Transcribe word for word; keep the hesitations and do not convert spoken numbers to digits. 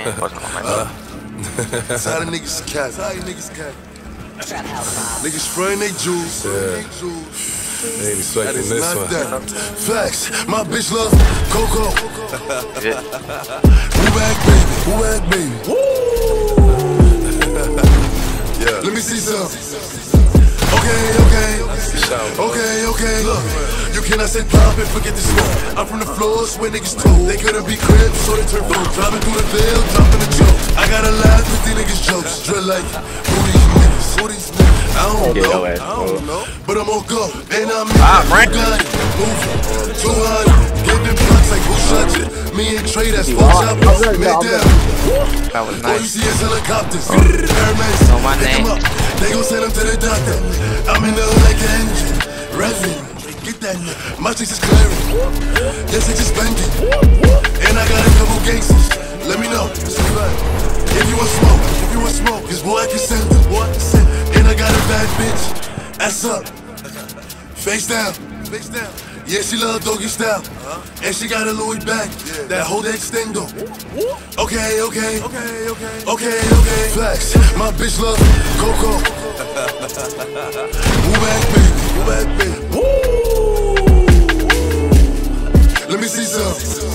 man. Wasn't on my uh, That's how the niggas cat. That's how you niggas cat. Niggas spraying they jewels. Yeah. They ain't expecting this one. That. Facts. My bitch love Coco. yeah. Who back, baby? Who back, baby? Woo! Yeah. Let me see some. Okay, okay. Okay, okay. Look, you cannot say pop and forget the smoke. I'm from the floors where niggas told they couldn't be cribs, so they turn phone. Driving through the veil, dropping the joke. I gotta laugh with these niggas jokes. Drill like, who these niggas? Who these niggas? I don't know. I don't know. But I'm on go. And I'm ah, Frank. Moving. two hundred. Giving blunts like who shot you? Me and Trey, that's four choppers. Made down. That was All you nice. see is helicopters. Paramedics. Know my name. They gon' send him to the doctor. I'm in the hood like an engine. Revving. Get that nigga. My chicks is clearing. Yes, they just banging. And I got a couple gangsters. Let me know. If you want smoke, if you want smoke, cause boy I can send them. Boy, I can send them. And I got a bad bitch. Ass up. Face down. Face down. Yeah, she love doggy style. Uh-huh. And she got a Louis bag. Yeah. That hold extendo. Okay, okay. Okay, okay. Okay, okay. Flex. My bitch love Coco. Who back, baby? Who back, baby? Woo! Let me see some.